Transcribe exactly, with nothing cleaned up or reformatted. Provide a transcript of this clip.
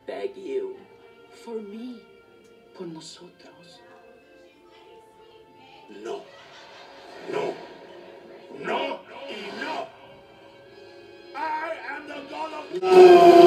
beg you. For me. Por nosotros. No. No. No. Y no. I am the God of...